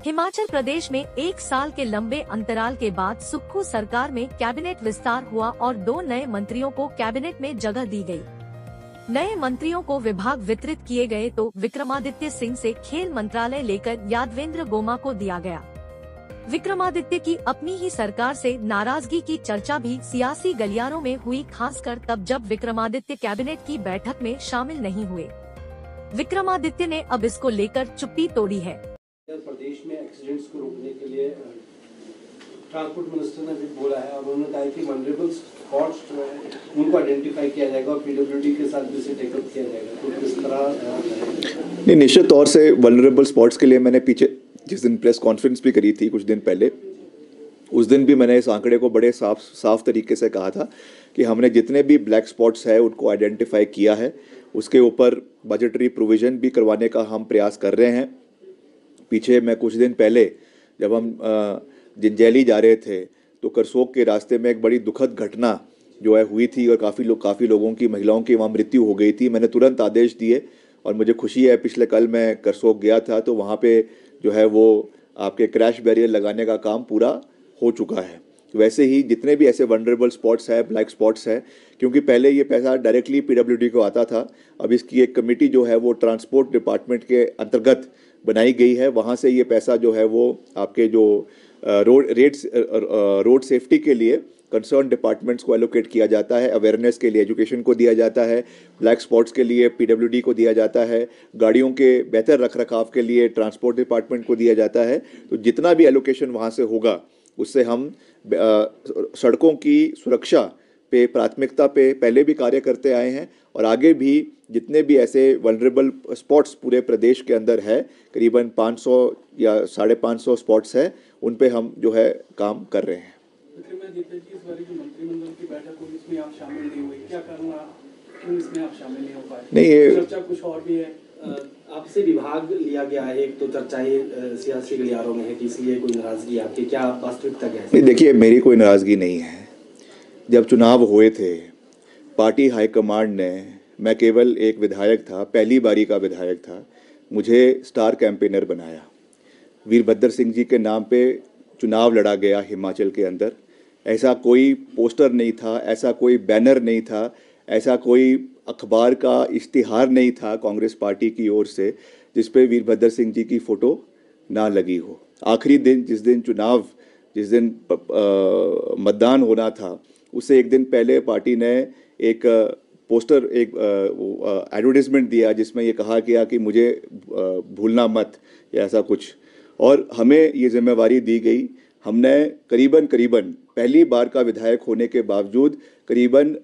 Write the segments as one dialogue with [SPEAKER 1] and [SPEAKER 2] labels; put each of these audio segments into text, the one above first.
[SPEAKER 1] हिमाचल प्रदेश में 1 साल के लंबे अंतराल के बाद सुक्खू सरकार में कैबिनेट विस्तार हुआ और 2 नए मंत्रियों को कैबिनेट में जगह दी गई। नए मंत्रियों को विभाग वितरित किए गए तो विक्रमादित्य सिंह से खेल मंत्रालय लेकर यादवेंद्र गोमा को दिया गया। विक्रमादित्य की अपनी ही सरकार से नाराजगी की चर्चा भी सियासी गलियारों में हुई, खासकर तब जब विक्रमादित्य कैबिनेट की बैठक में शामिल नहीं हुए। विक्रमादित्य ने अब इसको लेकर चुप्पी तोड़ी है।
[SPEAKER 2] प्रदेश में एक्सीडेंट्स को रोकने के लिए ट्रांसपोर्ट मिनिस्टर ने भी बोला है और उन्होंने कहा कि वनरेबल स्पॉट्स जो है उनको आइडेंटिफाई किया जाएगा और पीडब्ल्यूडी के साथ भी इसे टेकअप किया जाएगा। तो किस तरह?
[SPEAKER 3] नहीं, निश्चित तौर से वनरेबल स्पॉट्स के लिए मैंने पीछे जिस दिन प्रेस कॉन्फ्रेंस भी करी थी कुछ दिन पहले, उस दिन भी मैंने इस आंकड़े को बड़े साफ तरीके से कहा था कि हमने जितने भी ब्लैक स्पॉट्स है उनको आइडेंटिफाई किया है, उसके ऊपर बजटरी प्रोविज़न भी करवाने का हम प्रयास कर रहे हैं। पीछे मैं कुछ दिन पहले जब हम जंजैली जा रहे थे तो करसोग के रास्ते में एक बड़ी दुखद घटना जो है हुई थी और काफ़ी लोगों की, महिलाओं की वहाँ मृत्यु हो गई थी। मैंने तुरंत आदेश दिए और मुझे खुशी है पिछले कल मैं करसोग गया था तो वहाँ पे जो है वो आपके क्रैश बैरियर लगाने का काम पूरा हो चुका है। वैसे ही जितने भी ऐसे वनरेबल स्पॉट्स है, ब्लैक स्पॉट्स है, क्योंकि पहले ये पैसा डायरेक्टली पीडब्ल्यूडी को आता था, अब इसकी एक कमेटी जो है वो ट्रांसपोर्ट डिपार्टमेंट के अंतर्गत बनाई गई है। वहाँ से ये पैसा जो है वो आपके जो रोड सेफ्टी के लिए कंसर्न डिपार्टमेंट्स को एलोकेट किया जाता है, अवेयरनेस के लिए एजुकेशन को दिया जाता है, ब्लैक स्पॉट्स के लिए पीडब्ल्यूडी को दिया जाता है, गाड़ियों के बेहतर रखरखाव के लिए ट्रांसपोर्ट डिपार्टमेंट को दिया जाता है। तो जितना भी एलोकेशन वहाँ से होगा उससे हम सड़कों की सुरक्षा पे प्राथमिकता पे पहले भी कार्य करते आए हैं और आगे भी जितने भी ऐसे वनरेबल स्पॉट्स पूरे प्रदेश के अंदर है, करीबन 500 या 550 स्पॉट्स है, उन पे हम जो है काम कर रहे हैं।
[SPEAKER 2] इस बार जो मंत्रिमंडल की बैठक हुई इसमें आप शामिल नहीं हुए, क्या कारण क्यों इसमें आप शामिल नहीं हो पाए?
[SPEAKER 3] नहीं, ये
[SPEAKER 2] चर्चा कुछ और भी है, आपसे विभाग लिया गया है, एक तो चर्चा ये सियासी गलियारों में है कि इसलिए कोई नाराजगी आपकी, क्या वास्तविकता क्या है?
[SPEAKER 3] नहीं, देखिए मेरी कोई नाराजगी नहीं है। जब चुनाव हुए थे पार्टी हाईकमांड ने, मैं केवल एक विधायक था, पहली बारी का विधायक था, मुझे स्टार कैंपेनर बनाया। वीरभद्र सिंह जी के नाम पे चुनाव लड़ा गया हिमाचल के अंदर। ऐसा कोई पोस्टर नहीं था, ऐसा कोई बैनर नहीं था, ऐसा कोई अखबार का इश्तिहार नहीं था कांग्रेस पार्टी की ओर से जिस पे वीरभद्र सिंह जी की फ़ोटो ना लगी हो। आखिरी दिन जिस दिन मतदान होना था उससे एक दिन पहले पार्टी ने एक पोस्टर, एक एडवर्टाइजमेंट दिया जिसमें ये कहा गया कि मुझे भूलना मत या ऐसा कुछ, और हमें ये जिम्मेवारी दी गई। हमने करीबन पहली बार का विधायक होने के बावजूद करीबन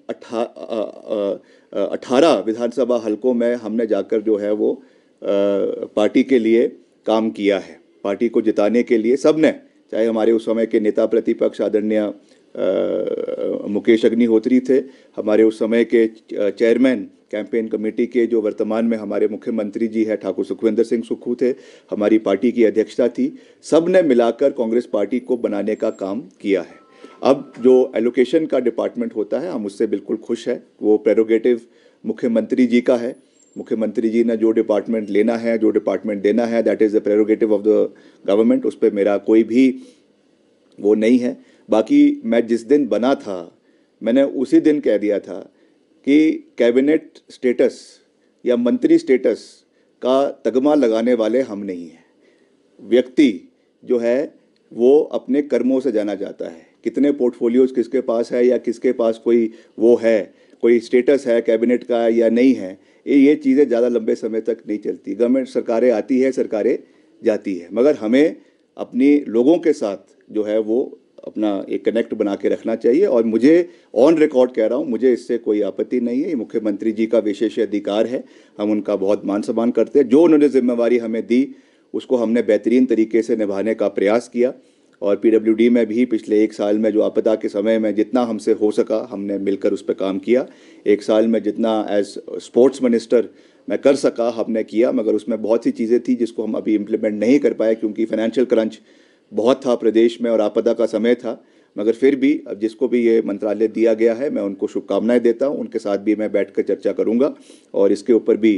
[SPEAKER 3] 18 विधानसभा हलकों में हमने जाकर जो है वो पार्टी के लिए काम किया है। पार्टी को जिताने के लिए सबने, चाहे हमारे उस समय के नेता प्रतिपक्ष आदरणीय मुकेश अग्निहोत्री थे, हमारे उस समय के चेयरमैन कैंपेन कमेटी के जो वर्तमान में हमारे मुख्यमंत्री जी हैं ठाकुर सुखविंदर सिंह सुक्खू थे, हमारी पार्टी की अध्यक्षता थी, सब ने मिलाकर कांग्रेस पार्टी को बनाने का काम किया है। अब जो एलोकेशन का डिपार्टमेंट होता है हम उससे बिल्कुल खुश है, वो प्रेरोगेटिव मुख्यमंत्री जी का है। मुख्यमंत्री जी ने जो डिपार्टमेंट लेना है, जो डिपार्टमेंट देना है, that is the prerogative of the government. उस पर मेरा कोई भी वो नहीं है। बाकी मैं जिस दिन बना था मैंने उसी दिन कह दिया था कि कैबिनेट स्टेटस या मंत्री स्टेटस का तगमा लगाने वाले हम नहीं हैं। व्यक्ति जो है वो अपने कर्मों से जाना जाता है। कितने पोर्टफोलियोज किसके पास है या किसके पास कोई वो है, कोई स्टेटस है कैबिनेट का या नहीं है, ये चीज़ें ज़्यादा लंबे समय तक नहीं चलती। गवर्नमेंट सरकारें आती है, सरकारें जाती है, मगर हमें अपनी लोगों के साथ जो है वो अपना एक कनेक्ट बना के रखना चाहिए। और मुझे ऑन रिकॉर्ड कह रहा हूँ, मुझे इससे कोई आपत्ति नहीं है। ये मुख्यमंत्री जी का विशेष अधिकार है, हम उनका बहुत मान सम्मान करते हैं। जो उन्होंने जिम्मेवारी हमें दी उसको हमने बेहतरीन तरीके से निभाने का प्रयास किया और पीडब्ल्यूडी में भी पिछले 1 साल में जो आपदा के समय में जितना हमसे हो सका हमने मिलकर उस पर काम किया। 1 साल में जितना एज स्पोर्ट्स मिनिस्टर मैं कर सका हमने किया, मगर उसमें बहुत सी चीज़ें थी जिसको हम अभी इम्प्लीमेंट नहीं कर पाए क्योंकि फाइनेंशियल क्रंच बहुत था प्रदेश में और आपदा का समय था। मगर फिर भी अब जिसको भी ये मंत्रालय दिया गया है मैं उनको शुभकामनाएं देता हूं, उनके साथ भी मैं बैठकर चर्चा करूंगा और इसके ऊपर भी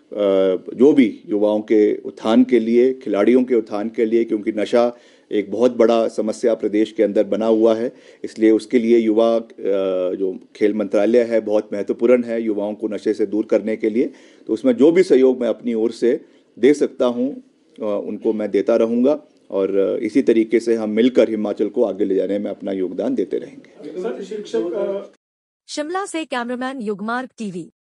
[SPEAKER 3] जो भी युवाओं के उत्थान के लिए, खिलाड़ियों के उत्थान के लिए, क्योंकि नशा एक बहुत बड़ा समस्या प्रदेश के अंदर बना हुआ है, इसलिए उसके लिए युवा जो खेल मंत्रालय है बहुत महत्वपूर्ण है युवाओं को नशे से दूर करने के लिए। तो उसमें जो भी सहयोग मैं अपनी ओर से दे सकता हूं उनको मैं देता रहूंगा और इसी तरीके से हम मिलकर हिमाचल को आगे ले जाने में अपना योगदान देते रहेंगे।
[SPEAKER 1] शिमला से कैमरामैन युगमार्ग टीवी।